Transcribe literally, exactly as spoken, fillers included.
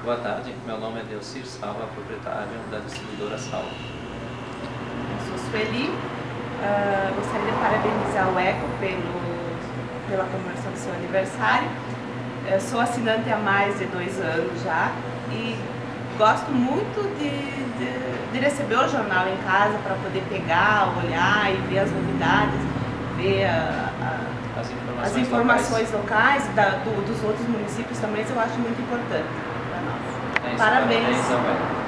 Boa tarde, meu nome é Delcir Salva, proprietário da distribuidora Salva. Eu sou Sueli, uh, gostaria de parabenizar o Eco pelo, pela comemoração do seu aniversário. Eu sou assinante há mais de dois anos já e gosto muito de, de, de receber o jornal em casa para poder pegar, olhar e ver as novidades, ver a, a, as informações, as informações locais, locais da, do, dos outros municípios também, eu acho muito importante para nós. É isso, parabéns. parabéns.